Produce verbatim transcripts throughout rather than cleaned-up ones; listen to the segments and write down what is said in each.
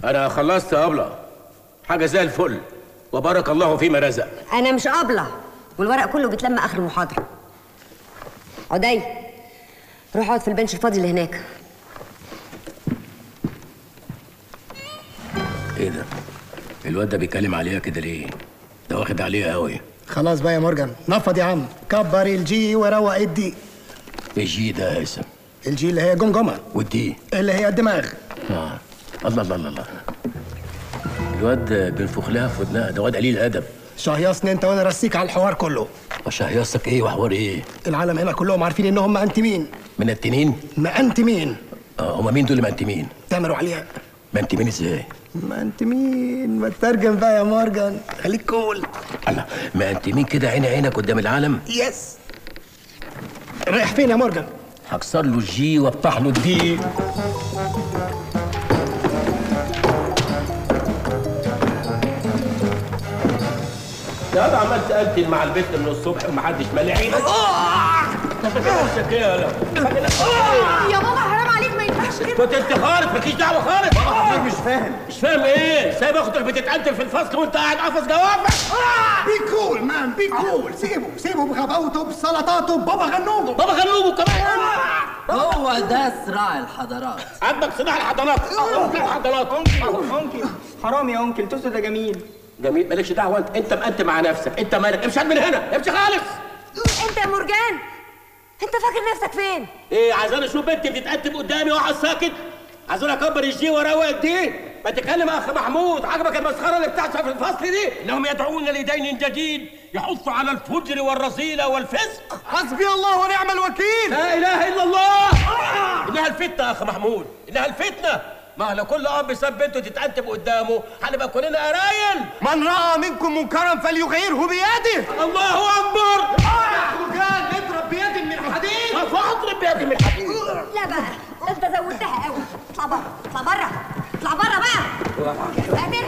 انا خلصت يا ابله، حاجه زي الفل وبارك الله فيما رزق. انا مش قابله، والورق كله بيتلم اخر المحاضره. عدي روح اقعد في البنش الفاضي اللي هناك. ايه ده؟ الواد ده بيتكلم عليها كده ليه؟ ده واخد عليها قوي. خلاص بقى يا مورجان، نفض يا عم، كبر الجي وروق الدي. الجي ده يا هيثم؟ الجي اللي هي جمجمه، والدي اللي هي الدماغ. اه الله الله الله الله. الواد بينفخ لها في ودنها، ده واد قليل ادب. شهيصني انت وانا رسيك على الحوار كله. وشهيصك ايه وحوار ايه؟ العالم هنا كلهم عارفين انهم مأنتمين. منتنين؟ مأنتمين. اه هما مين دول مأنتمين؟ تامر وعلياء. مأنتمين ازاي؟ مأنتمين، ما تترجم بقى يا مورجان، خليك كول. الله، مأنتمين كده عيني عينك قدام العالم؟ يس. رايح فين يا مورجان؟ هكسر له الجي وافتح له الدي. يا ده عمال تقتل مع البنت من الصبح ومحدش مالي عينك. نفسك ايه يا يا بابا حرام عليك، ما ينفعش كده. كنت انت خالص مالكيش دعوه خالص. بابا مش فاهم. مش فاهم ايه؟ سايب اختك بتتقتل في الفصل وانت قاعد قافص جوافك. بي كول مان، بي كول. سيبه سيبه بغباوته بسلطاته بابا غنوجه. بابا غنوجه كمان. هو ده صراع الحضارات. عندك صراع الحضارات. الحضارات. أنكل حرام يا أنكل، توست ده جميل. جميل مالكش دعوه، انت انت مقنت مع نفسك، انت مالك؟ امشي من هنا، امشي خالص. انت يا مرجان، انت فاكر نفسك فين؟ ايه عايزاني اشوف بنتي بتتقدم قدامي واقعد ساكت؟ عايزاني اكبر الجي واروق الدين؟ ما تتكلم يا اخ محمود، عجبك المسخره اللي بتحصل في الفصل دي؟ انهم يدعون لدين جديد يحث على الفجر والرذيله والفسق. حسبي الله ونعم الوكيل. لا اله الا الله. انها الفتنه يا اخ محمود، انها الفتنه. ما لو كل اب ساب بنته تتقدم قدامه هنبقى كلنا قرايل. من راى منكم منكرا فليغيره بيده. الله اكبر. مرجان اضرب بيد من حديد. ما اضرب بيد من حديد. لا بقى انت زودتها قوي. اطلع بره، اطلع بره، اطلع بره بقى. يا ساتر.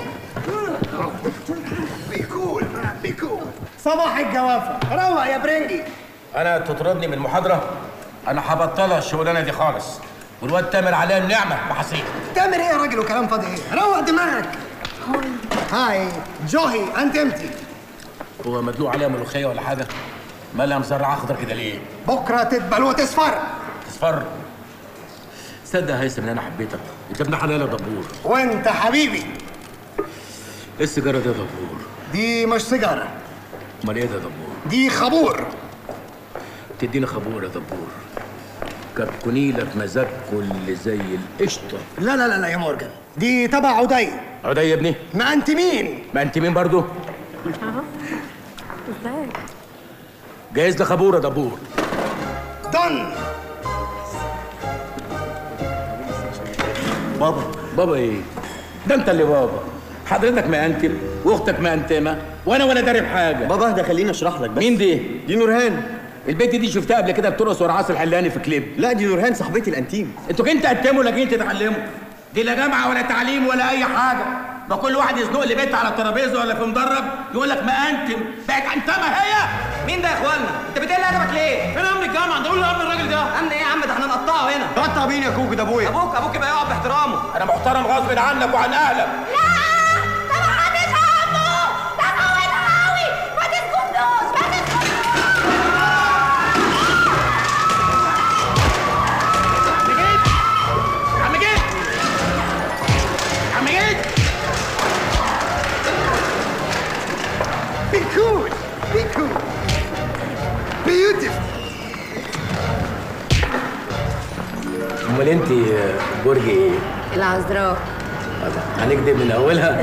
بيكول بيكول. صباح الجوافه، روق يا برنجي. انا تطردني من المحاضره؟ انا هبطلها الشغلانه دي خالص، والواد تامر عليها النعمه بحسيت. تامر ايه يا راجل وكلام فاضي ايه؟ روق دماغك. هاي جوهي انت امتي؟ هو مدلوق عليها ملوخيه ولا حاجه؟ مالها مزرعه اخضر كده ليه؟ بكره تدبل وتصفر. تصفر؟ صدق يا هيثم ان انا حبيتك، انت ابن حلال يا دبور. وانت حبيبي. ايه السيجاره دي يا دبور؟ دي مش سيجاره. امال ايه ده يا دبور؟ دي خبور. تديني خبور يا دبور، كتكوني لك مزاج كل زي القشطه. لا لا لا لا يا مورجان، دي تبع عدي. عدي يا ابني؟ ما انت مين؟ ما انت مين برضه؟ اهو ازاي؟ جايز لي خبور يا دبور. دن. بابا. بابا ايه؟ ده انت اللي بابا. حضرتك مأنتم واختك مأنتمه وانا ولا داري بحاجه. بابا اهدى خليني اشرح لك بس. مين دي؟ دي نورهان. البنت دي شفتها قبل كده بترقص ورا عاصي الحلاني في كليب. لا دي نورهان صاحبتي الانتيم. انتوا كنتوا تقدموا ولا جايين تتعلموا؟ دي لا جامعه ولا تعليم ولا اي حاجه. ما كل واحد يزنق لي بنت على الترابيزه ولا في مدرج يقول لك مأنتم، بقت انتمه هي. مين ده يا اخوانا؟ انت بتقل ادبك ليه؟ فين امن الجامعه؟ ده قول له امن الراجل ده. امن ايه يا عم؟ ده احنا نقطعه هنا. تقطع مين يا كوكو؟ ده ابويا. ابوك ابوك يبقى يقعد باحترامه. انا محترم غصب عنك وعن اهلك. لا ده محدش همه، ده قوي قوي، ما تسكتوش ما تسكتوش. عم جيت عم جيت Be cool. Be cool. Beautiful. امال انت برج ايه؟ العذراء. هنكدب من اولها.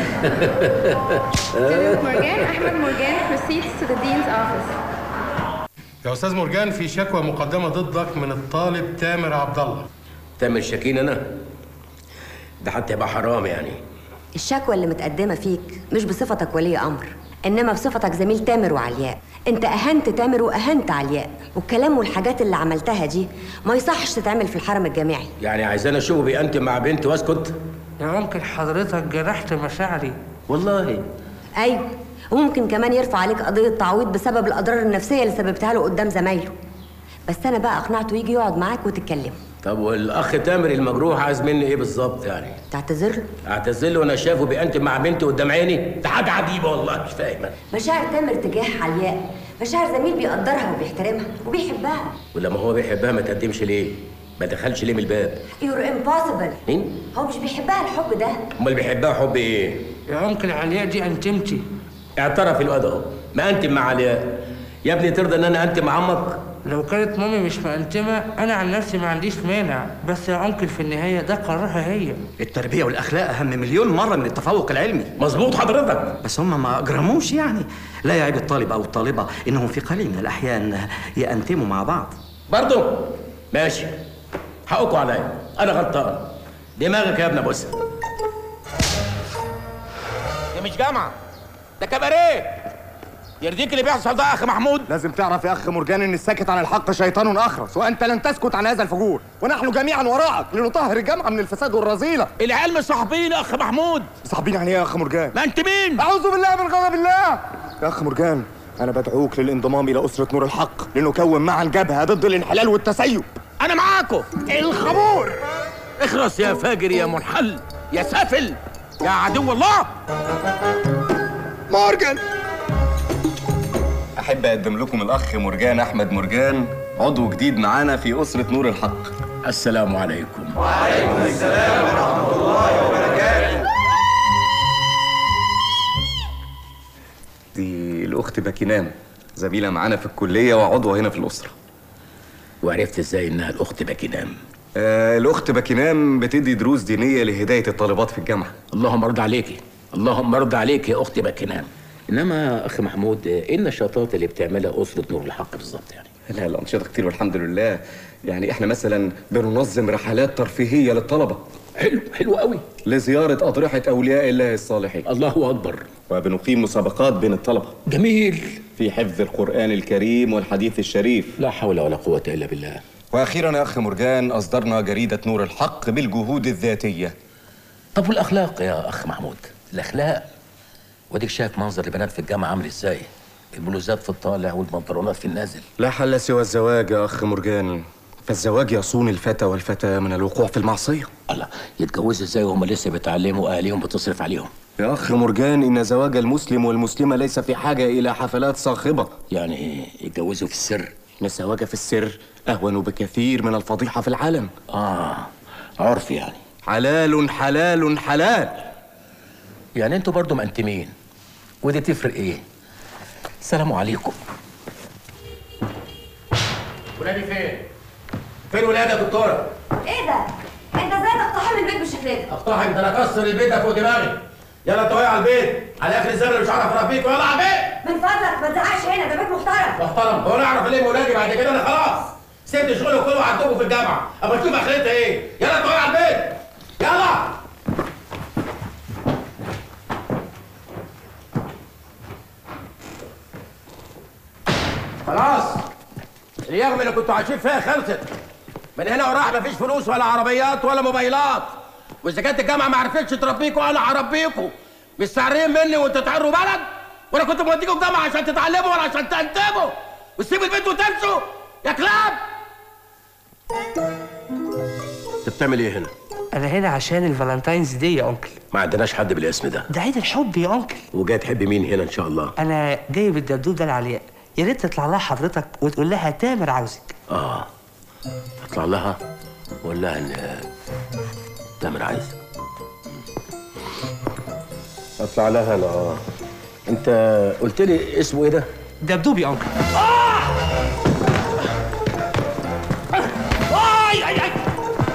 مرجان احمد مرجان proceeds to the dean's office. يا استاذ مرجان، في شكوى مقدمه ضدك من الطالب تامر عبد الله. تامر شاكين انا؟ ده حتى يبقى حرام يعني. الشكوى اللي متقدمه فيك مش بصفتك ولي امر، انما بصفتك زميل تامر وعلياء. انت اهنت تامر واهنت علياء، والكلام والحاجات اللي عملتها دي ما يصحش تتعمل في الحرم الجامعي. يعني عايزاني اشوفه بيأنتم مع بنتي واسكت؟ يا ممكن حضرتك جرحت مشاعري. والله ايوه، وممكن كمان يرفع عليك قضيه تعويض بسبب الاضرار النفسيه اللي سببتها له قدام زمايله. بس انا بقى اقنعته يجي يقعد معاك وتتكلموا. طب والاخ تامر المجروح عايز مني ايه بالظبط يعني؟ تعتذر له؟ اعتذر له وانا شايفه بيأنتم مع بنتي قدام عيني؟ ده حاجه عجيبه والله، مش فاهم. مشاعر تامر تجاه علياء مشاعر زميل بيقدرها وبيحترمها وبيحبها. ولما هو بيحبها ما تقدمش ليه؟ ما دخلش ليه من الباب؟ يور امبوسيبل. مين؟ هو مش بيحبها الحب ده. امال بيحبها حب ايه؟ يا انكل علياء دي انتمتي. اعترف الواد اهو، ما انتم مع علياء. يا ابني ترضى ان انا انتم مع عمك؟ لو كانت مامي مش مأنتمة أنا عن نفسي ما عنديش مانع، بس يا أنكل في النهاية ده قرارها هي. التربية والأخلاق أهم مليون مرة من التفوق العلمي. مظبوط حضرتك. بس هم ما أجرموش يعني. لا يعيب الطالب أو الطالبة إنهم في قليل من الأحيان يأنتموا مع بعض. برضه؟ ماشي. حقكوا عليا، أنا غلطان. دماغك يا ابن بوسة. دي مش جامعة، ده كباريه. يرضيك اللي بيحصل ده يا اخ محمود؟ لازم تعرف يا اخ مرجان ان الساكت عن الحق شيطان اخرس، وانت لن تسكت عن هذا الفجور، ونحن جميعا وراءك لنطهر الجامعه من الفساد والرذيله. العيال مش صاحبين يا اخ محمود. صاحبين يعني ايه يا اخ مرجان؟ ما انت مين؟ اعوذ بالله من غضب الله. يا اخ مرجان انا بدعوك للانضمام الى اسره نور الحق لنكون معا جبهه ضد الانحلال والتسيب. انا معاكم. الخمور اخرس يا فاجر يا منحل يا سافل يا عدو الله. مرجان أحب أقدم لكم الأخ مرجان أحمد مرجان، عضو جديد معانا في أسرة نور الحق. السلام عليكم. وعليكم السلام ورحمة الله وبركاته. دي الأخت باكينام، زميلة معانا في الكلية وعضوة هنا في الأسرة. وعرفت إزاي إنها الأخت باكينام؟ آه الأخت باكينام بتدي دروس دينية لهداية الطالبات في الجامعة. اللهم ارضى عليكي، اللهم ارضى عليك يا أختي باكينام. انما اخ محمود ايه النشاطات اللي بتعملها اسره نور الحق بالظبط يعني؟ لا الانشطه كتير والحمد لله. يعني احنا مثلا بننظم رحلات ترفيهيه للطلبه. حلو حلو قوي. لزياره اضرحه اولياء الله الصالحين. الله اكبر. وبنقيم مسابقات بين الطلبه. جميل. في حفظ القران الكريم والحديث الشريف. لا حول ولا قوه الا بالله. واخيرا يا اخ مرجان اصدرنا جريده نور الحق بالجهود الذاتيه. طب والاخلاق يا اخ محمود؟ الاخلاق وديك شايف منظر البنات في الجامعه عامل ازاي؟ البلوزات في الطالع والبنطلونات في النازل. لا حل سوى الزواج يا اخ مرجان، فالزواج يصون الفتى والفتاه من الوقوع في المعصيه. الله، يتجوزوا ازاي وهم لسه بيتعلموا واهاليهم بتصرف عليهم؟ يا اخ مرجان ان زواج المسلم والمسلمه ليس في حاجه الى حفلات صاخبه. يعني يتجوزوا في السر؟ ان الزواج في السر اهون بكثير من الفضيحه في العلن. اه عرف يعني. حلال حلال حلال. يعني انتوا برضو مأنتمين، ودي تفرق ايه؟ السلام عليكم. ولادي فين؟ فين ولادي يا دكتوره؟ ايه ده؟ انت ازاي تقتحم البيت بالشكل ده؟ اقتحم؟ ده انا اكسر البيت ده فوق دماغي. يلا انت على البيت، على اخر الزمن مش هعرف اربيك، ويلا على البيت. من فضلك ما تزعقش هنا، ده بيت محترم. محترم؟ هو انا اعرف الم ولادي بعد كده؟ انا خلاص سبت شغلي وكله وعدتكم في الجامعه، اما اشوف اخرتها ايه. يلا انت على البيت، يلا. خلاص اليوم اللي كنتوا عايشين فيها خلصت. من هنا وراح مفيش فلوس ولا عربيات ولا موبايلات، واذا كانت الجامعه ما عرفتش تربيكوا انا هربيكوا. مش سعرين مني وانتوا تعروا بلد، وانا كنت موديكوا الجامعه عشان تتعلموا ولا عشان تنتموا وتسيبوا البيت وتمشوا يا كلاب. انت بتعمل ايه هنا؟ أنا هنا عشان الفالنتاينز دي يا أنكل. ما عندناش حد بالاسم ده. ده عيد الحب يا أنكل. وجاي تحب مين هنا ان شاء الله؟ أنا جاي بالدبدوب ده لعلياء، يا ريت تطلع لها حضرتك وتقول لها تامر عاوزك. اه اطلع لها وقول لها ان تامر عايزك. اطلع لها انا. اه انت قلت لي اسمه ايه ده؟ دبدوب يا أنكل. آه! آي آي آي!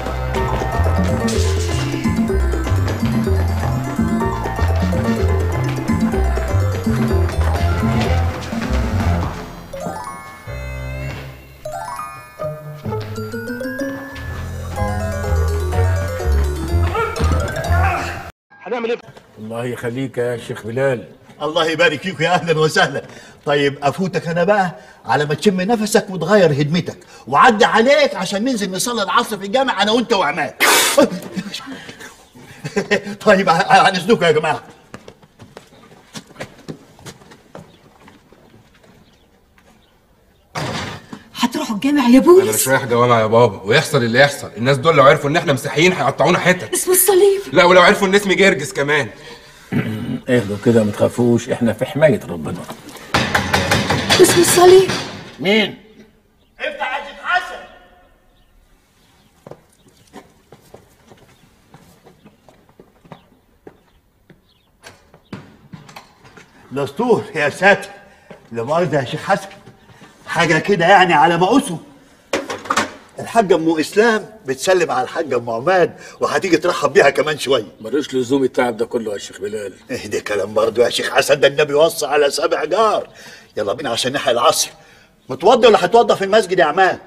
هنعمل ايه؟ الله يخليك يا شيخ بلال. الله يبارك فيك يا اهلا وسهلا. طيب افوتك انا بقى على ما تشم نفسك وتغير هدمتك، وعدي عليك عشان ننزل نصلي العصر في الجامع انا وانت وعماد. طيب عن اذنكم يا جماعه. هتروحوا الجامع يا بولس؟ انا مش رايح جوامع يا بابا، ويحصل اللي يحصل، الناس دول لو عرفوا ان احنا مسيحيين هيقطعونا حتت. اسم الصليب. لا ولو عرفوا ان اسمي جرجس كمان. اهدوا كده ما تخافوش، احنا في حمايه ربنا. اسم الصليب. مين؟ افتح يا شيخ حسن. دستور يا ساتر، لا مؤاخذة يا شيخ حسن، حاجة كده يعني على مقاسه. الحاجة ام اسلام بتسلم على الحاجة ام عماد وهتيجي ترحب بيها كمان شوية. ملوش لزوم التعب ده كله يا شيخ بلال. اهدي كلام برضه يا شيخ حسن، ده النبي وصى على سبع جار. يلا بينا عشان نحيي العصر. متوضي ولا هتوضى في المسجد يا عماد؟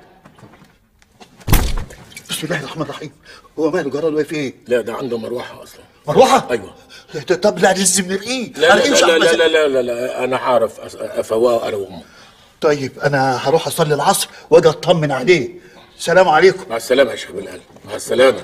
بسم الله الرحمن الرحيم. هو ماله جرى له في ايه؟ لا ده عنده مروحة اصلا. مروحة؟ ايوه. طب لا لازم نرقيه. لا لا لا لا, لا لا لا لا انا هعرف افواه انا وامه. طيب انا هروح اصلي العصر واجي اطمن عليه. السلام عليكم. مع السلامه يا شيخ بلال. مع السلامه.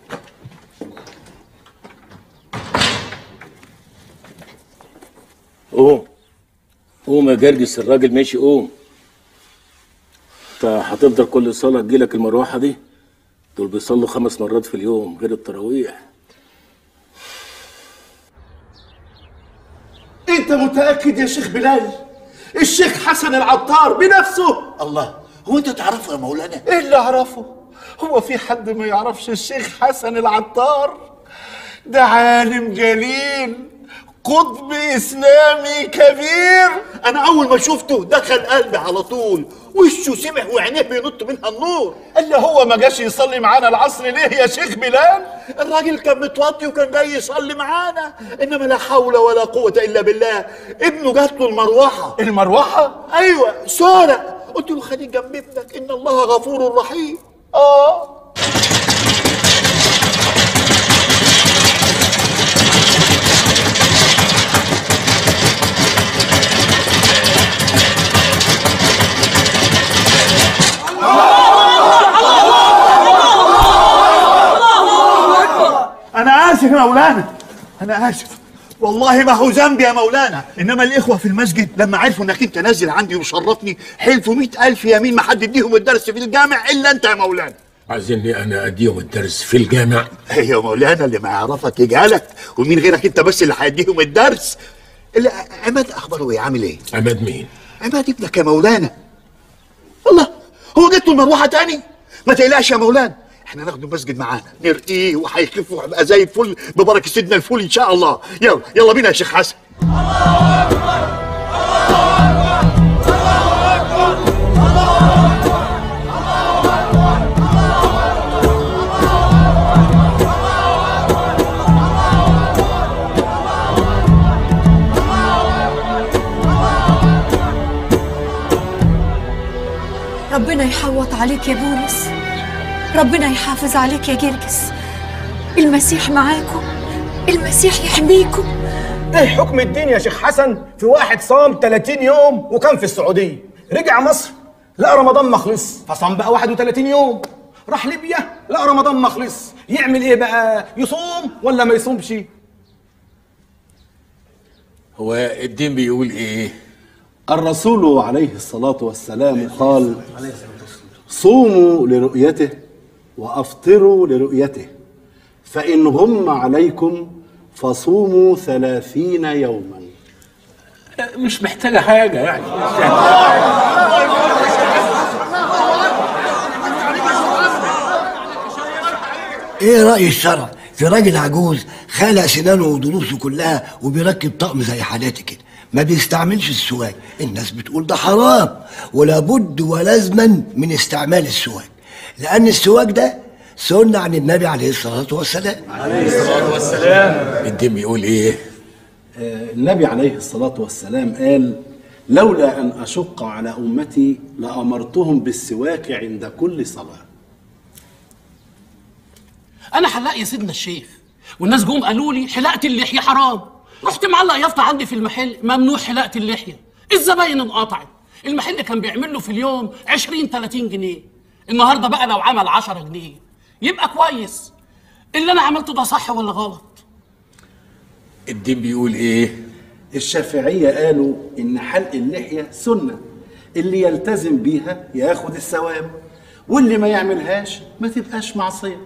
قوم قوم يا جرجس، الراجل ماشي. قوم. انت هتفضل كل صلاه تجيلك المروحه دي؟ دول بيصلوا خمس مرات في اليوم غير التراويح. انت متاكد يا شيخ بلال؟ الشيخ حسن العطار بنفسه؟ الله، هو انت تعرفه يا مولانا؟ ايه اللي اعرفه؟ هو في حد ما يعرفش الشيخ حسن العطار؟ ده عالم جليل، قطب اسلامي كبير. انا اول ما شفته دخل قلبي على طول، وشه سمح وعينيه بينط منها النور. اللي هو ما جاش يصلي معانا العصر ليه يا شيخ بلال؟ الراجل كان متوضي وكان جاي يصلي معانا، انما لا حول ولا قوه الا بالله. ابنه جات له المروحه. المروحه؟ ايوه سارة. قلت له خليك جنب ابنك، ان الله غفور رحيم. اه أنا آسف يا مولانا، أنا آسف والله ما هو ذنبي يا مولانا، إنما الإخوة في المسجد لما عرفوا إنك أنت نازل عندي ومشرفني حلفوا مئة ألف يمين ما حد يديهم الدرس في الجامع إلا أنت يا مولانا. عايزيني أنا أديهم الدرس في الجامع؟ يا مولانا اللي ما يعرفك يجهلك، ومين غيرك أنت بس اللي هيديهم الدرس. اللي عماد أخباره إيه؟ عامل إيه؟ عماد مين؟ عماد ابنك يا مولانا. الله، هو جت له المروحة تاني؟ ما تقلقش يا مولانا، احنا ناخده المسجد معانا نرقيه وهيخف وهيبقى زي الفل ببركه سيدنا الفل ان شاء الله. يلا يلا بينا يا شيخ حسن. الله اكبر الله اكبر الله اكبر ربنا يحوط عليك يا بولس، ربنا يحافظ عليك يا جرجس. المسيح معاكم، المسيح يحميكم. ايه حكم الدين يا شيخ حسن في واحد صام ثلاثين يوم وكان في السعوديه، رجع مصر لقى رمضان ما خلص فصام بقى واحد وثلاثين يوم، راح ليبيا لقى رمضان ما خلص، يعمل ايه بقى؟ يصوم ولا ما يصومش؟ هو الدين بيقول ايه؟ الرسول عليه الصلاة والسلام قال: صوموا لرؤيته وأفطروا لرؤيته، فإن غم عليكم فصوموا ثلاثين يوما. مش محتاجة حاجة يعني. ايه رأي الشرع في راجل عجوز خالع سنانه ودروسه كلها وبيركب طقم زي حالاتي كده، ما بيستعملش السواك؟ الناس بتقول ده حرام، ولا بد ولازما من استعمال السواك، لأن السواك ده سنة عن النبي عليه الصلاة والسلام. عليه الصلاة والسلام. الدين بيقول ايه؟ آه النبي عليه الصلاة والسلام قال: لولا أن أشق على أمتي لأمرتهم بالسواك عند كل صلاة. أنا حلاق يا سيدنا الشيخ، والناس جم قالوا لي حلاقة اللحية حرام، رحت معلق يافطة عندي في المحل ممنوع حلاقة اللحية. الزباين انقطعت، المحل كان بيعمل له في اليوم عشرين تلاتين جنيه، النهارده بقى لو عمل عشرة جنيه يبقى كويس. اللي أنا عملته ده صح ولا غلط؟ الدين بيقول إيه؟ الشافعية قالوا إن حلق اللحية سنة، اللي يلتزم بيها ياخد الثواب، واللي ما يعملهاش ما تبقاش معصيه.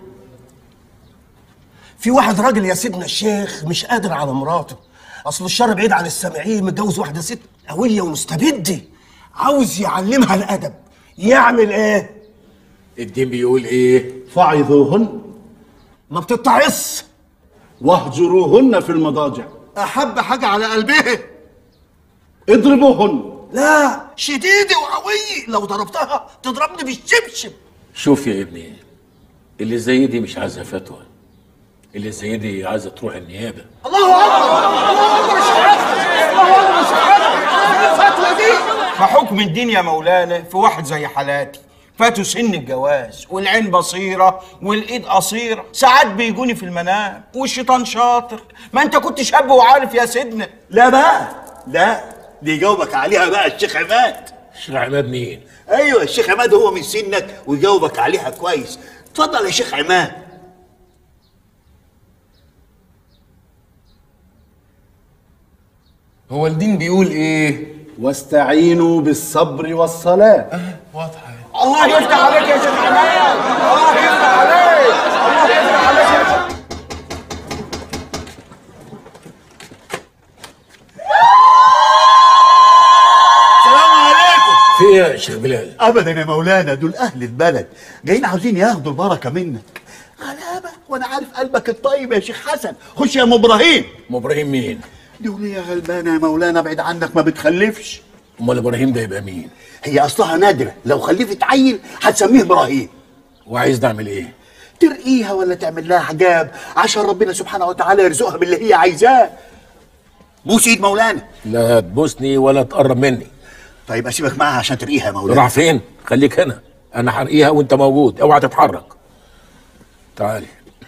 في واحد راجل يا سيدنا الشيخ مش قادر على مراته، اصل الشر بعيد عن السامعين، متجوز واحده ست قويه ومستبده، عاوز يعلمها الادب، يعمل ايه؟ الدين بيقول ايه؟ فعظوهن، ما بتتعص، واهجروهن في المضاجع، احب حاجه على قلبها، اضربوهن. لا شديده وقويه، لو ضربتها تضربني بالشبشب. شوف يا ابني، اللي زي دي مش عايزه فتوى، اللي زي دي عايزه تروح النيابه. الله اكبر، الله اكبر يا شيخ، الله اكبر يا شيخ، الفتوى دي فحكم الدين يا مولانا في واحد زي حالاتي فاتوا سن الجواز والعين بصيره والايد قصيره، ساعات بيجوني في المنام والشيطان شاطر. ما انت كنت شاب وعارف يا سيدنا. لا بقى، لا دي جاوبك عليها بقى الشيخ عماد. الشيخ عماد مين؟ ايوه الشيخ عماد هو من سنك ويجاوبك عليها كويس. اتفضل يا شيخ عماد. هو الدين بيقول ايه؟ واستعينوا بالصبر والصلاه. اه واضحه. الله يفتح عليك يا شيخ عماد، الله يفتح عليك، الله يفتح عليك يا شيخ. في ايه يا شيخ بلال؟ ابدا يا مولانا، دول اهل البلد جايين عاوزين ياخدوا البركه منك. غلابه وانا عارف قلبك الطيب يا شيخ حسن. خش يا ام ابراهيم. ام ابراهيم مين؟ دي وليه غلبانه يا مولانا، بعيد عنك ما بتخلفش. امال ابراهيم ده يبقى مين؟ هي اصلها نادره، لو خلفت عيل هتسميه ابراهيم. وعايز نعمل ايه؟ ترقيها ولا تعمل لها حجاب عشان ربنا سبحانه وتعالى يرزقها باللي هي عايزاه. بوس ايد مولانا. لا تبوسني ولا تقرب مني. طيب اسيبك معاها عشان ترقيها يا مولانا. راح فين؟ خليك هنا، انا هرقيها وانت موجود، اوعى تتحرك. تعالي.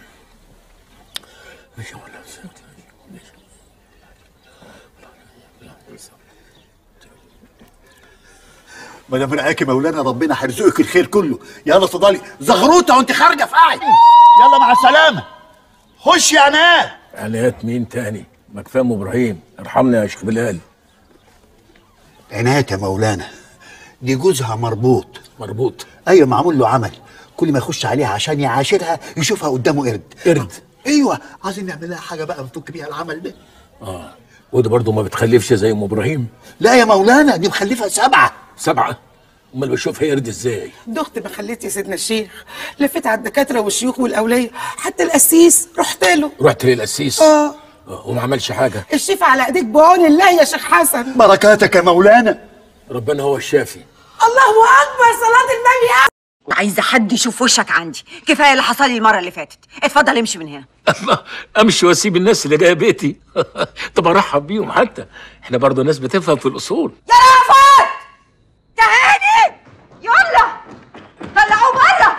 ما دام رقاك يا مولانا ربنا هيرزقك الخير كله. يلا اتفضلي زغروطه وانت خارجه في قاعد. يلا مع السلامه. خش يا عناد. عناد مين تاني؟ ما كفايه ام ابراهيم، ارحمنا يا شيخ بلال. عناد يا مولانا، دي جوزها مربوط. مربوط؟ ايوه معمول له عمل، كل ما يخش عليها عشان يعاشرها يشوفها قدامه قرد. قرد؟ ايوه عايزين نعمل لها حاجه بقى نفك بيها العمل ده. اه ودي برضه ما بتخلفش زي ام ابراهيم؟ لا يا مولانا دي مخلفه سبعه. سبعه؟ امال بشوفها قرد ازاي؟ دخت ما خليت يا سيدنا الشيخ، لفيت على الدكاتره والشيوخ والاوليه، حتى القسيس رحت له. رحت للقسيس؟ اه وما عملش حاجه؟ الشفا على ايديك بعون الله يا شيخ حسن. بركاتك يا مولانا. ربنا هو الشافي. الله اكبر، صلاه النبي. عايزه حد يشوف وشك عندي، كفايه اللي حصل لي المره اللي فاتت. اتفضل امشي من هنا. امشي واسيب الناس اللي جايه بيتي؟ طب ارحب بيهم، حتى احنا برضه ناس بتفهم في الاصول. يا رافت تعالي يلا طلعوه بره.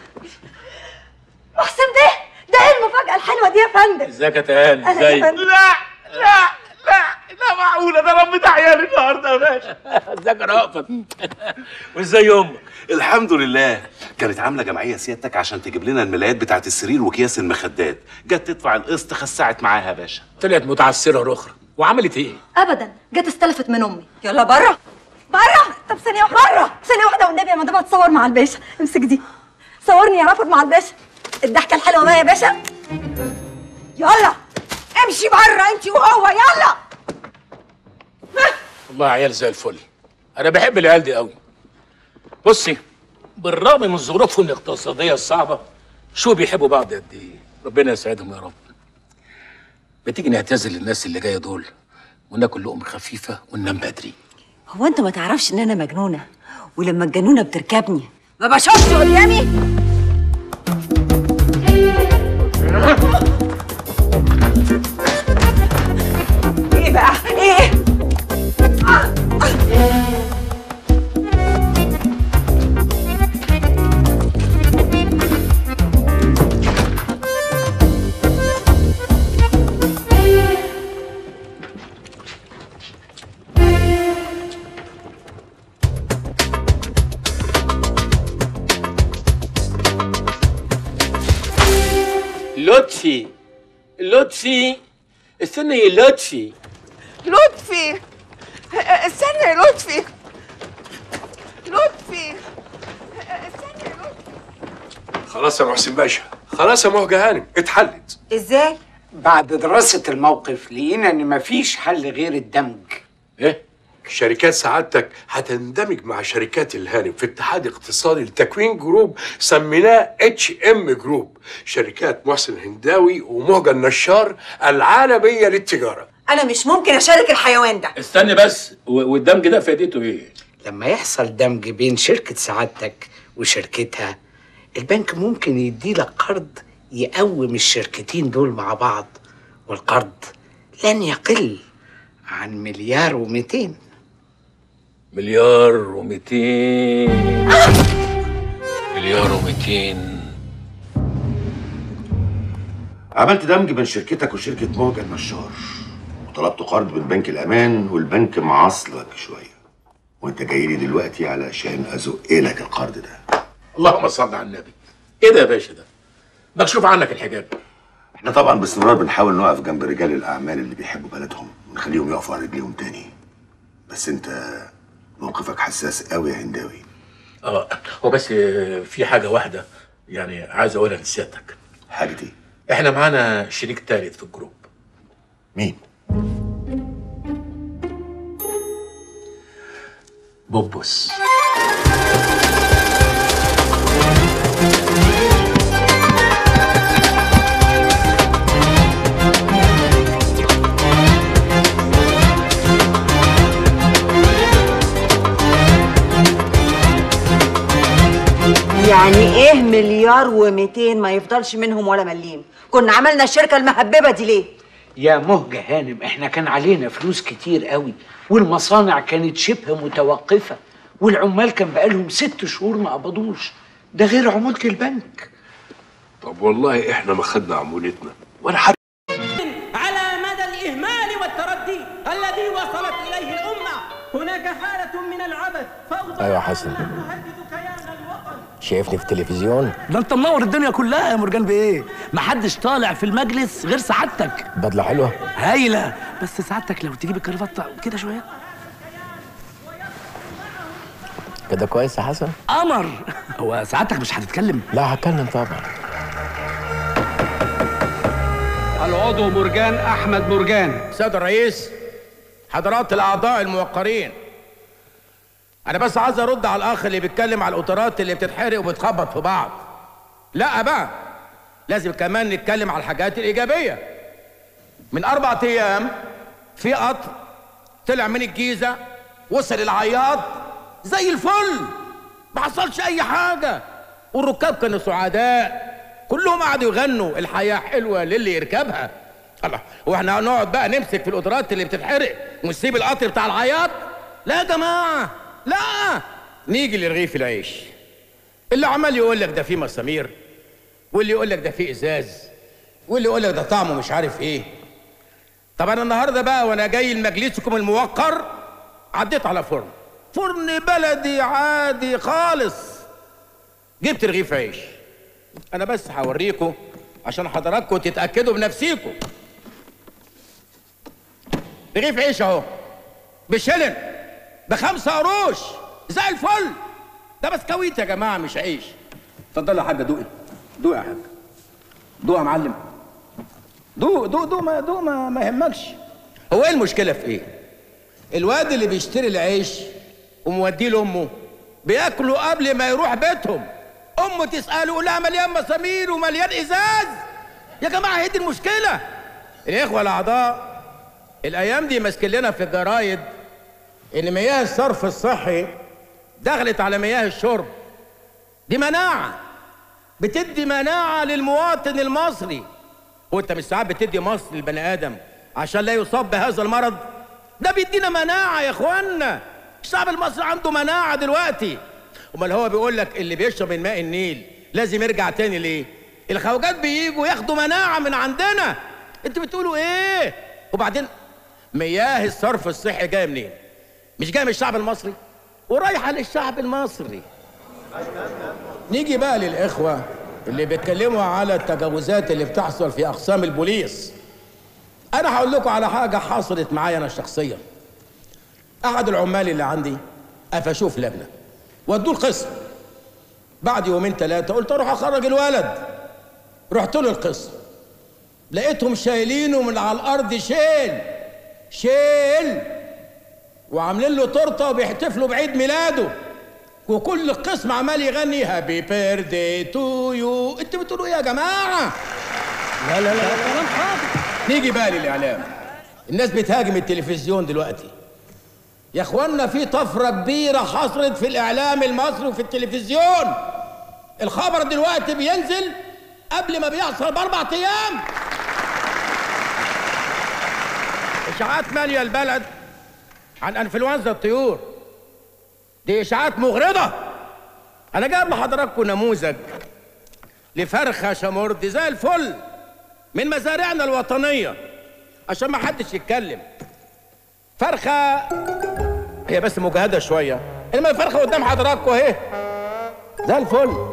محسن ده ده ايه المفاجاه الحلوه دي يا فندم؟ ازيك يا تهاني؟ أهلا يا ازيك؟ فندم. لا لا لا لا معقوله ده ربيت عيالي النهارده يا باشا. ازيك يا رأفت؟ وازاي امك؟ الحمد لله. كانت عامله جمعيه سيادتك عشان تجيب لنا الملايات بتاعت السرير واكياس المخدات، جت تدفع القسط خسعت معاها يا باشا. طلعت متعسره اخرى. وعملت ايه؟ ابدا، جت استلفت من امي. يلا بره بره. طب ثانيه واحده بره، ثانيه واحده والنبي يا مدام اتصور مع الباشا. امسك دي صورني يا رافض مع الباشا. الضحكه الحلوه بقى يا باشا. يلا امشي بره انت وهو، يلا. والله عيال زي الفل، انا بحب العيال دي قوي. بصي، بالرغم من ظروفهم الاقتصاديه الصعبه شو بيحبوا بعض قد ايه. ربنا يسعدهم يا رب. بتيجي نعتذر للناس اللي جايه دول وناكل لقمه خفيفه وننام بدري. هو انت ما تعرفش ان انا مجنونه، ولما الجنونه بتركبني ما بشوفش قدامي. ايه بقى ايه؟ لطفي لطفي استنى يا لطفي. لطفي استنى يا لطفي. لطفي خلاص يا محسن باشا، خلاص يا مهجة هانم، اتحلت. ازاي؟ بعد دراسة الموقف لقينا ان مفيش حل غير الدمج. ايه؟ شركات سعادتك هتندمج مع شركات الهانم في اتحاد اقتصادي لتكوين جروب سميناه اتش ام جروب، شركات محسن هنداوي ومهجة النشار العالمية للتجارة. انا مش ممكن اشارك الحيوان ده. استني بس، والدمج ده فائدته ايه؟ لما يحصل دمج بين شركة سعادتك وشركتها، البنك ممكن يديلك قرض يقوم الشركتين دول مع بعض، والقرض لن يقل عن مليار ومئتين. مليار ومئتين مليار ومئتين. عملت دمج بين شركتك وشركة مهجة النشار، وطلبت قرض من بنك الأمان، والبنك معصلك شوية، وأنت جاي لي دلوقتي علشان أزق لك القرض ده. اللهم صل على النبي. ايه ده يا باشا ده؟ مكشوف عنك الحجاب. احنا طبعا باستمرار بنحاول نقف جنب رجال الأعمال اللي بيحبوا بلدهم ونخليهم يقفوا على رجليهم تاني، بس أنت موقفك حساس قوي يا هنداوي. اه هو بس في حاجة واحدة يعني عايز أقولها لسيادتك. حاجة ايه؟ احنا معانا شريك تالت في الجروب. مين؟ بوبوس. يعني ايه مليار ومئتين ما يفضلش منهم ولا مليم؟ كنا عملنا الشركه المهببه دي ليه؟ يا مهجة هانم، احنا كان علينا فلوس كتير قوي، والمصانع كانت شبه متوقفة، والعمال كان بقالهم ست شهور ما قبضوش، ده غير عمولة البنك. طب والله احنا ما خدنا عمولتنا ولا حد. على مدى الإهمال والتردي الذي وصلت إليه الأمة هناك حالة من العبث فوضى. ايوه يا حسن، شايفني في التلفزيون؟ ده انت منور الدنيا كلها يا مرجان بايه؟ محدش طالع في المجلس غير سعادتك. بدله حلوه هايله، بس سعادتك لو تجيب الكرافته كده شويه كده كويس يا حسن؟ قمر. هو سعادتك مش هتتكلم؟ لا هتكلم طبعا. العضو مرجان احمد مرجان. سيد الرئيس، حضرات الاعضاء الموقرين، انا بس عايز ارد على الاخ اللي بيتكلم على القطارات اللي بتتحرق وبتخبط في بعض. لا بقى، لازم كمان نتكلم على الحاجات الايجابيه. من اربع ايام في قطر طلع من الجيزه وصل العياط زي الفل، ما حصلش اي حاجه، والركاب كانوا سعداء، كلهم قعدوا يغنوا الحياه حلوه للي يركبها. الله، واحنا هنقعد بقى نمسك في القطارات اللي بتتحرق ونسيب القطر بتاع العياط؟ لا يا جماعه، لا. نيجي لرغيف العيش، اللي عمال يقول لك ده فيه مسامير، واللي يقول لك ده فيه ازاز، واللي يقول لك ده طعمه مش عارف ايه. طب انا النهارده بقى وانا جاي لمجلسكم الموقر عديت على فرن فرن بلدي عادي خالص، جبت رغيف عيش. انا بس هوريكم عشان حضراتكم تتاكدوا بنفسيكم. رغيف عيش اهو بشلن بخمسة قروش زي الفل. ده بسكويت يا جماعه مش عيش. اتفضل يا حاجه، دوقي دوقي يا حاجه، دوق يا معلم، دوق دوق دوق ما دوق ما, ما يهمكش. هو ايه المشكله في ايه؟ الواد اللي بيشتري العيش وموديه لامه بياكلوا قبل ما يروح بيتهم، امه تساله لا مليان مسامير ومليان ازاز. يا جماعه هي دي المشكله. الاخوه الاعضاء الايام دي ماسكين لنا في الجرايد ان مياه الصرف الصحي دخلت على مياه الشرب. دي مناعه، بتدي مناعه للمواطن المصري. وانت مش ساعات بتدي مصر للبني ادم عشان لا يصاب بهذا المرض؟ ده بيدينا مناعه يا اخوانا. الشعب المصري عنده مناعه دلوقتي. امال هو بيقول لك اللي بيشرب من ماء النيل لازم يرجع تاني ليه؟ الخواجات بييجوا ياخدوا مناعه من عندنا. انتوا بتقولوا ايه؟ وبعدين مياه الصرف الصحي جايه منين؟ مش جايه من الشعب المصري؟ ورايحه للشعب المصري. نيجي بقى للاخوه اللي بيتكلموا على التجاوزات اللي بتحصل في اقسام البوليس. انا هقول لكم على حاجه حصلت معايا انا شخصيا. احد العمال اللي عندي قفشوه في لجنه ودوه القسم. بعد يومين ثلاثه قلت اروح اخرج الولد، رحت له القسم لقيتهم شايلينه من على الارض شيل شيل وعاملين له تورته وبيحتفلوا بعيد ميلاده، وكل القسم عمال يغني هابي بيرثدي تو يو. انتوا بتقولوا ايه يا جماعه؟ لا لا لا كلام فاضي. نيجي بقى للاعلام. الناس بتهاجم التلفزيون دلوقتي. يا اخوانا في طفره كبيره حصلت في الاعلام المصري وفي التلفزيون. الخبر دلوقتي بينزل قبل ما بيحصل باربع ايام. اشاعات ماليه البلد عن انفلونزا الطيور، دي اشاعات مغرضه. انا جايب لحضراتكم نموذج لفرخه شمردي زي الفل من مزارعنا الوطنيه عشان ما حدش يتكلم. فرخه هي بس مجهده شويه، انما الفرخه قدام حضراتكم اهي زي الفل.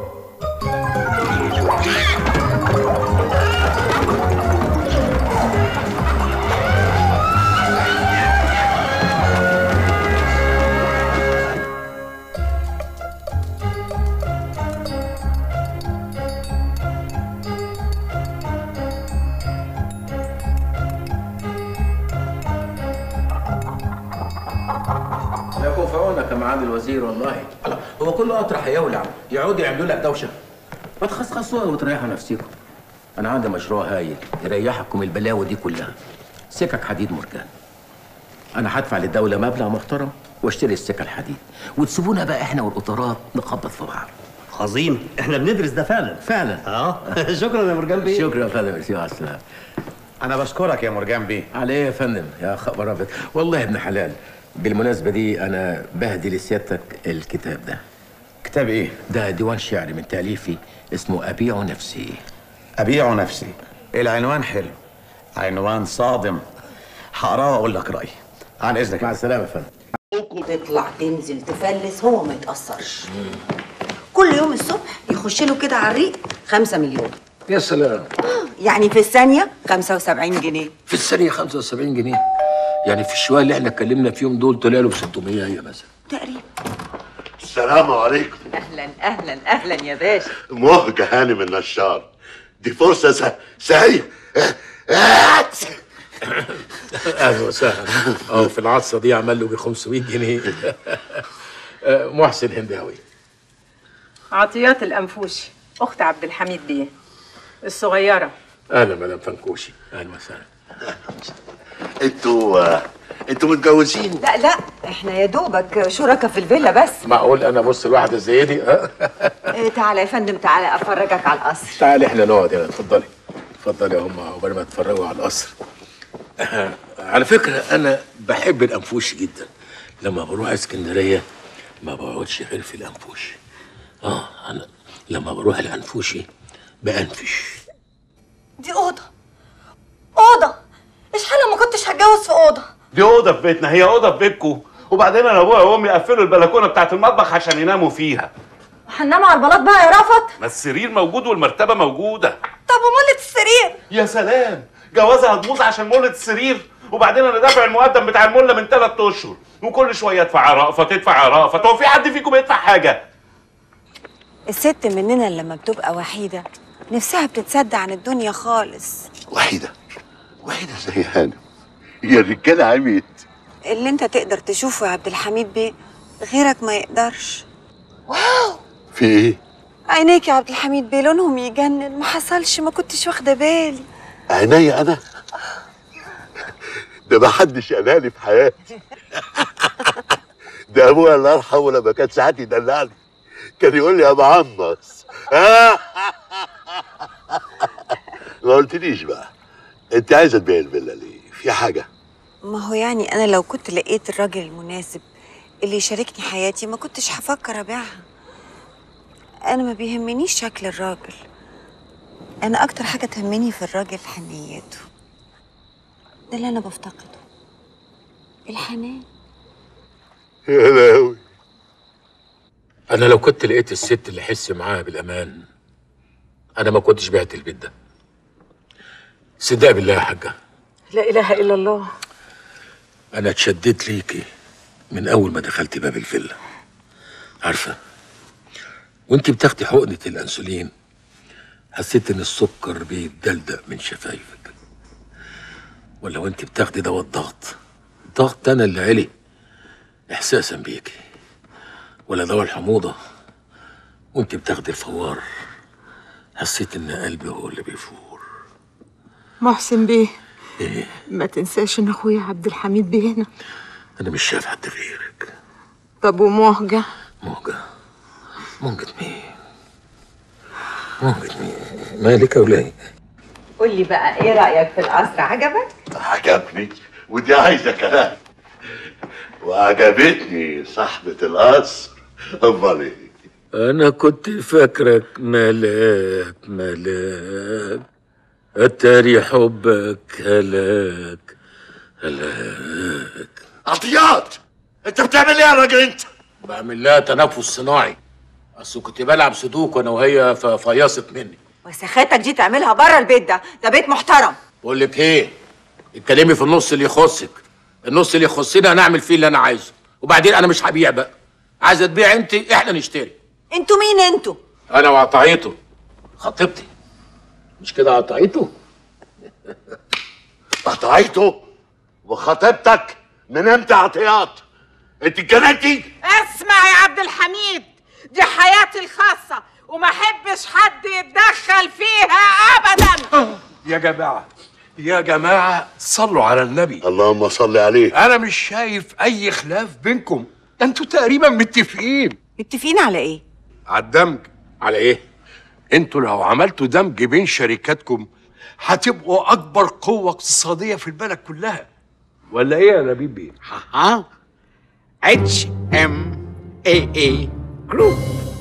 يكون في عونك يا معالي الوزير والله. هو كل قطر هيولع يقعدوا يعملوا لك دوشه؟ ما تخصخصوها وتريحوا نفسيكم. انا عندي مشروع هايل يريحكم البلاوي دي كلها. سكك حديد مرجان. انا هدفع للدوله مبلغ محترم واشتري السكه الحديد، وتسيبونا بقى احنا والقطارات نخبط في بعض. عظيم، احنا بندرس ده فعلا فعلا. اه شكرا يا مرجان بيه. شكرا يا فندم. ميرسي، مع السلامه. انا بشكرك يا مرجان بيه. على ايه يا فندم؟ يا خبر ابيض، والله ابن حلال. بالمناسبه دي انا بهدي لسيادتك الكتاب ده. كتاب ايه؟ ده ديوان شعري من تاليفي اسمه ابيع نفسي. ابيع نفسي؟ العنوان حلو، عنوان صادم. هقراه واقول لك رايي. عن اذنك. مع السلامه يا فندم. تطلع تنزل تفلس هو ما يتأثرش. كل يوم الصبح يخش له كده على الريق خمسة مليون. يا سلام. يعني في الثانية خمسة وسبعين جنيه. في الثانية خمسة وسبعين جنيه؟ يعني في الشوية اللي احنا اتكلمنا فيهم دول طلع له ب ستمية هي مثلا. تقريبا. السلام عليكم. أهلا أهلا أهلا يا باشا. مهجة هانم النشار، دي فرصة س... سهية. اهلا وسهلا. اه في العطسة دي عمل له ب خمسمية جنيه. محسن هنداوي. عطيات الأنفوشي، أخت عبد الحميد بيه الصغيرة. اهلا مدام فنكوشي، اهلا وسهلا. انتوا انتوا متجوزين؟ لا لا احنا يا دوبك شركاء في الفيلا بس. معقول انا ابص لواحدة زي دي؟ اه إيه تعالى يا فندم، تعالى افرجك على القصر. تعالي احنا نقعد هنا. اتفضلي اتفضلي يا هم عقبال ما تتفرجوا على القصر. على فكرة أنا بحب الأنفوشي جدا. لما بروح اسكندرية ما بقعدش غير في الأنفوشي. آه أنا لما بروح الأنفوشي بأنفش. دي أوضة أوضة، إيش حالة ما كنتش هتجوز في أوضة؟ دي اوضه في بيتنا، هي اوضه في بيتكم. وبعدين انا ابويا وامي قفلوا البلكونه بتاعت المطبخ عشان يناموا فيها. هنناموا على البلاط بقى يا رافت؟ ما السرير موجود والمرتبه موجوده. طب ومولة السرير؟ يا سلام، جوازها هتبوظ عشان مولة السرير. وبعدين انا دافع المقدم بتاع المله من ثلاث اشهر، وكل شويه ادفع رأفة تدفع رأفة. هو في حد فيكم بيدفع حاجه؟ الست مننا لما بتبقى وحيدة نفسها بتتصدع عن الدنيا خالص. وحيدة وحيدة زي هانم، هي الرجالة عميت. اللي انت تقدر تشوفه يا عبد الحميد بيه غيرك ما يقدرش. واو، في ايه؟ عينيك يا عبد الحميد بيه لونهم يجنن. ما حصلش، ما كنتش واخده بالي. عينيا انا؟ ده ما حدش قالها في حياتي. ده ابويا الله يرحمه لما كان ساعات يدلعني كان يقول لي يا معمص. ما قلتليش بقى انت عايزه تبيع الفيلا ليه؟ في حاجه؟ ما هو يعني انا لو كنت لقيت الراجل المناسب اللي يشاركني حياتي ما كنتش هفكر ابيعها. انا ما بيهمنيش شكل الراجل، انا اكتر حاجه تهمني في الراجل حنيته. ده اللي انا بفتقده، الحنان. يا لهوي. أنا لو كنت لقيت الست اللي أحس معاها بالأمان أنا ما كنتش بعت البيت ده. صدق بالله يا حاجة، لا إله إلا الله. أنا اتشددت ليكي من أول ما دخلت باب الفيلا، عارفه وانت بتاخدي حقنه الانسولين حسيت ان السكر بيتدلدق من شفايفك، ولا وانت بتاخدي دواء الضغط الضغط انا اللي علي احساسا بيكي، ولا دواء الحموضه وانت بتاخدي الفوار حسيت ان قلبي هو اللي بيفور. محسن بيه، ايه؟ ما تنساش ان اخويا عبد الحميد بيه هنا. انا مش شايف حد غيرك. طب ومهجة؟ موجة موجة مين؟ موجة مين؟ مالك يا ولاد؟ قول لي بقى ايه رأيك في القصر؟ عجبك؟ عجبني ودي عايزه كلام. وعجبتني صاحبة القصر. امال ايه؟ انا كنت فاكرك ملاك ملاك اتاري حبك هلاك هلاك. عطيات انت بتعمل ايه يا راجل انت؟ بعمل لها تنفس صناعي، اصل كنت بلعب سودوك وانا وهي ففيصت مني. وسخاتك دي تعملها بره البيت ده، ده بيت محترم. بقول لك ايه، اتكلمي في النص اللي يخصك، النص اللي يخصنا هنعمل فيه اللي انا عايزه، وبعدين انا مش هبيع بقى. عايزه تبيع انت، احنا نشتري. انتوا مين انتوا؟ انا وعطايته خطيبتي، مش كده عطايته؟ عطايته وخطيبتك من امتى عطيات؟ انت اتجننتي؟ اسمع يا عبد الحميد، دي حياتي الخاصة وما احبش حد يتدخل فيها ابدا. يا جماعة يا جماعة صلوا على النبي. اللهم صل عليه. أنا مش شايف أي خلاف بينكم، ده أنتوا تقريبا متفقين. متفقين على إيه؟ على الدمج. على إيه؟ أنتوا لو عملتوا دمج بين شركاتكم هتبقوا أكبر قوة اقتصادية في البلد كلها. ولا إيه يا نبيل بيه؟ ها؟ اتش ام اي اي جروب.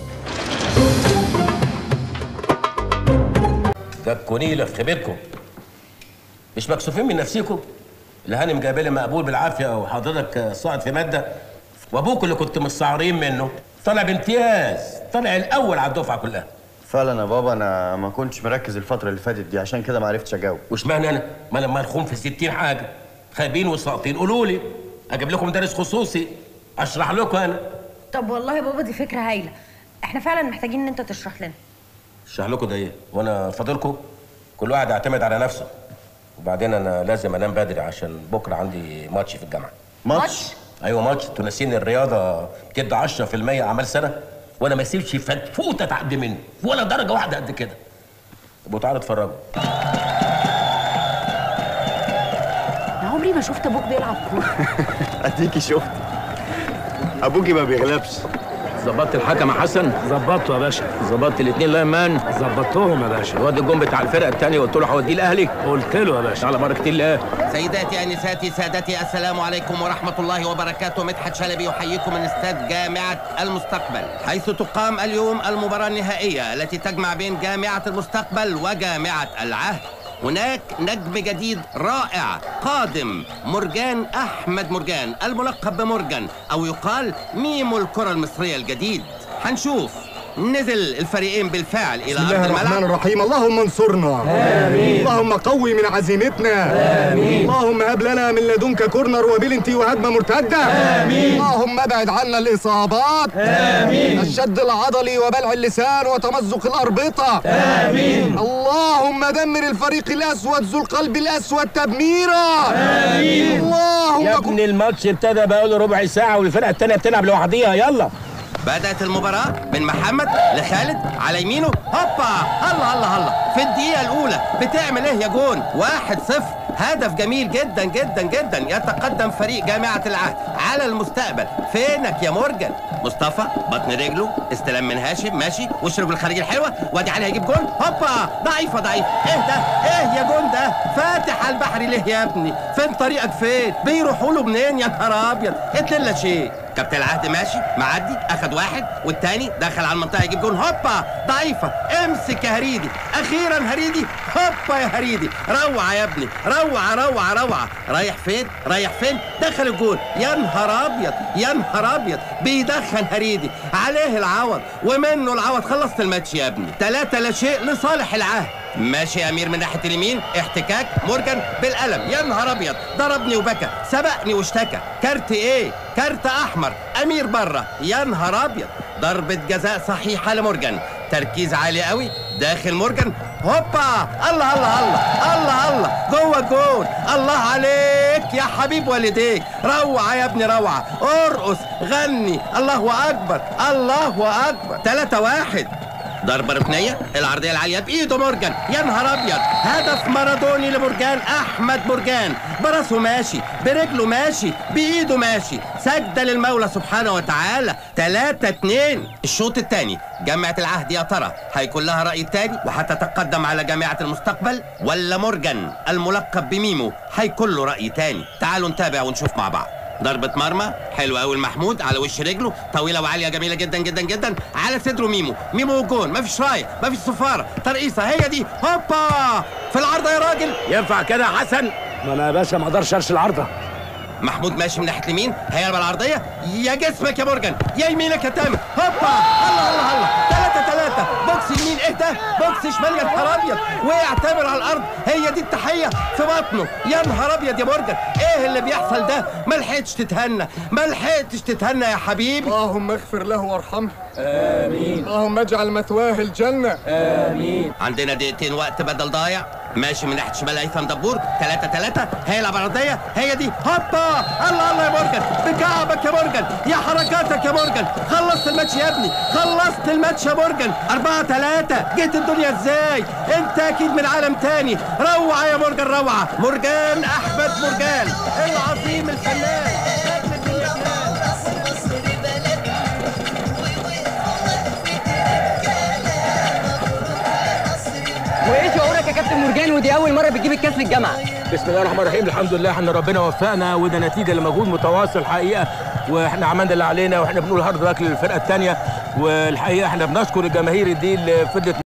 تكوا نيلة في خيبتكم. مش مكسوفين من نفسيكم؟ الهانم جايبه لي مقبول بالعافيه وحضرتك صاعد في ماده، وابوك اللي كنت مستعارين منه طلع بامتياز، طلع الاول على الدفعه كلها. فعلا يا بابا انا ما كنتش مركز الفتره اللي فاتت دي، عشان كده ما عرفتش اجاوب. واشمعنى انا؟ ما انا مرخوم في ستين حاجه، خايبين وساقطين قولوا لي، اجيب لكم مدرس خصوصي اشرح لكم انا. طب والله يا بابا دي فكره هايله، احنا فعلا محتاجين ان انت تشرح لنا. اشرح لكم ده ايه؟ وانا فاضلكم؟ كل واحد يعتمد على نفسه. وبعدين انا لازم انام بدري عشان بكره عندي ماتش في الجامعه. ماتش؟ ايوه ماتش. انتوا ناسيين الرياضه بتدي عشرة في المية اعمال سنه، وانا ما اسيبش فتفوته تعدي مني ولا درجه واحده قد كده. ابقوا تعالوا اتفرجوا. انا عمري ما شفت ابوك بيلعب كوره. اديكي شفت ابوكي ما بيغلبش. ظبطت الحكم يا حسن؟ ظبطته يا باشا. ظبطت الاثنين لاين مان؟ ظبطتهم يا باشا. الواد الجون بتاع الفرقه الثانيه قلت له هوديه الاهلي؟ قلت له يا باشا. على بركه الله. سيداتي انساتي سادتي السلام عليكم ورحمه الله وبركاته. مدحت شلبي يحييكم من استاد جامعه المستقبل، حيث تقام اليوم المباراه النهائيه التي تجمع بين جامعه المستقبل وجامعه العهد. هناك نجم جديد رائع قادم، مرجان أحمد مرجان الملقب بمورجان أو يقال ميمو الكرة المصرية الجديد. هنشوف نزل الفريقين بالفعل إلى بسم الله الرحمن الرحيم. اللهم انصرنا. آمين. اللهم قوي من عزيمتنا. آمين. اللهم هب لنا من لدنك كورنر وبلنتي وهجمة مرتدة. آمين. اللهم ابعد عنا الإصابات. آمين. الشد العضلي وبلع اللسان وتمزق الأربطة. آمين. اللهم دمر الفريق الأسود ذو القلب الأسود تدميرا. آمين. اللهم يا ابني الماتش ابتدى بقاله ربع ساعه والفرقه الثانيه بتلعب لوحديها. يلا. بدأت المباراة من محمد لخالد على يمينه، هوبا الله الله الله في الدقيقة الأولى بتعمل إيه يا جون؟ واحد صفر، هدف جميل جدا جدا جدا. يتقدم فريق جامعة العهد على المستقبل. فينك يا مورجان؟ مصطفى بطن رجله، استلام من هاشم، ماشي وش رجله الخارجي الحلوة، وادي عليها يجيب جون، هوبا ضعيفة ضعيفة. إيه ده؟ إيه يا جون ده؟ فاتح على البحر ليه يا ابني؟ فين طريقك فين؟ بيروحوا له منين يا نهار أبيض؟ اتنين لا شيء. كابتن العهد ماشي معدي، اخد واحد والتاني دخل على المنطقه يجيب جون، هوبا ضعيفه. امسك يا هريدي، اخيرا هريدي، هوبا يا هريدي، روعه يا ابني، روعه روعه روعه. رايح فين؟ رايح فين؟ دخل الجون. يا نهار ابيض يا نهار ابيض، بيدخن هريدي، عليه العوض ومنه العوض. خلصت الماتش يا ابني، ثلاثة لا شيء لصالح العهد. ماشي يا امير من ناحيه اليمين، احتكاك مورجان بالقلم، يا نهار ابيض، ضربني وبكى، سبقني واشتكى. كارت ايه؟ كارت احمر، امير بره، يا نهار ابيض. ضربة جزاء صحيحة لمورجان، تركيز عالي قوي داخل مورجان، هوبا الله الله الله الله الله جوه الجول، الله عليك يا حبيب والديك، روعة يا ابني روعة، ارقص غني، الله أكبر الله أكبر. ثلاثة واحد. ضربة ركنية، العرضية العالية بإيده مورجان، يا نهار أبيض، هدف مارادوني لمورجان أحمد مورجان، براسه ماشي، برجله ماشي، بإيده ماشي، سجدة للمولى سبحانه وتعالى. ثلاثة اتنين. الشوط الثاني، جامعة العهد يا ترى هيكون لها رأي تاني وهتتقدم على جامعة المستقبل، ولا مورجان الملقب بميمو هيكون له رأي تاني؟ تعالوا نتابع ونشوف مع بعض. ضربة مرمى حلوة قوي المحمود على وش رجله، طويلة وعالية جميلة جدا جدا جدا، على صدره ميمو، ميمو جون، مفيش راية، مفيش صفارة، ترقيصة هي دي، هوبا في العارضة يا راجل. ينفع كده يا حسن؟ ما انا يا باشا ما اقدرش ارش العارضة. محمود ماشي من ناحية اليمين، هيقلب العرضية، يا جسمك يا مورجان، يا يمينك يا تامر، هوبا الله الله الله. ثلاثة ثلاثة، بوكس يمين ايه ده؟ بوكس شمال، يا نهار ابيض، وقع تامر على الارض، هي دي التحية في بطنه، يا نهار ابيض يا مورجان، ايه اللي بيحصل ده؟ ما لحقتش تتهنى، ما لحقتش تتهنى يا حبيبي. اللهم اغفر له وارحمه. امين. اللهم اجعل مثواه الجنة. امين. عندنا دقيقتين وقت بدل ضايع، ماشي من ناحيه شمال هيثم دبور، ثلاثة ثلاثة، هيلعب عرضيه، هي دي، هوبا الله الله يا مورجان، بكعبك يا مورجان، يا حركاتك يا مورجان، خلصت الماتش يا ابني، خلصت الماتش يا مورجان. أربعة ثلاثة. جيت الدنيا ازاي؟ انت اكيد من عالم تاني، روعه يا مورجان روعه، مورجان احمد مورجان العظيم الفنان. وايه شعورك يا كابتن مورجان ودي اول مره بتجيب الكاس للجامعه؟ بسم الله الرحمن الرحيم، الحمد لله احنا ربنا وفقنا، وده نتيجه لمجهود متواصل حقيقه، واحنا عملنا اللي علينا، واحنا بنقول هارد لك للفرقه الثانيه، والحقيقه احنا بنشكر الجماهير دي اللي فضلت